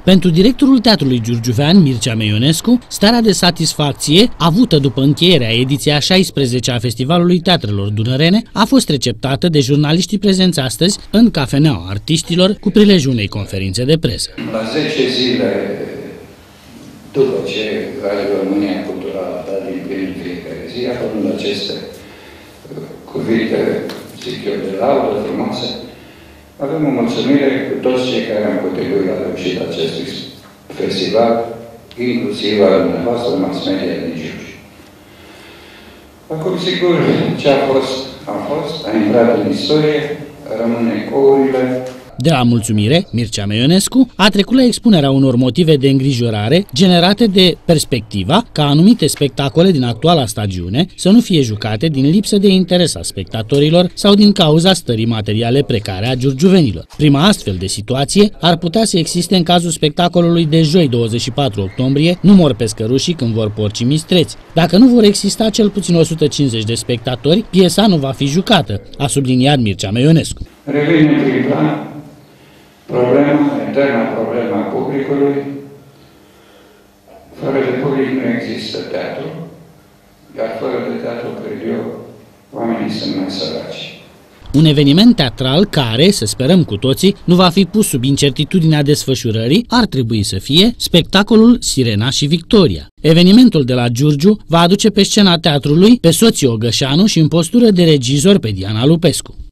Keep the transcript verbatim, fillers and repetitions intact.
Pentru directorul Teatrului Giurgiuvean, Mircea Meionescu, starea de satisfacție avută după încheierea ediției a șaisprezecea a Festivalului Teatrelor Dunărene a fost receptată de jurnaliștii prezenți astăzi în Cafeneaua Artiștilor cu prilejul unei conferințe de presă. La zece zile după ce Radio România Culturală a dat din plin fiecare zi, aflând aceste cuvinte, zic eu, de laudă frumoase, avem o mulțumire cu toți cei care am contribuit la reușita acestui festival, inclusiv al dumneavoastră mass media din Giurgiu. Acum, sigur, ce a fost, a fost, a intrat în istorie, rămâne ecourile. De la mulțumire, Mircea Meionescu a trecut la expunerea unor motive de îngrijorare generate de perspectiva ca anumite spectacole din actuala stagiune să nu fie jucate din lipsă de interes a spectatorilor sau din cauza stării materiale precare a giurgiuvenilor. Prima astfel de situație ar putea să existe în cazul spectacolului de joi douăzeci și patru octombrie, Nu mor pescărușii când vor porcii mistreți. Dacă nu vor exista cel puțin o sută cincizeci de spectatori, piesa nu va fi jucată, a subliniat Mircea Meionescu. Revin în prim plan problema, eterna problema publicului. Fără de public nu există teatru, iar fără de teatru, cred eu, oamenii sunt mai săraci. Un eveniment teatral care, să sperăm cu toții, nu va fi pus sub incertitudinea desfășurării, ar trebui să fie spectacolul Sirena și Victoria. Evenimentul de la Giurgiu va aduce pe scena teatrului pe soții Ogășanu și în postură de regizor pe Diana Lupescu.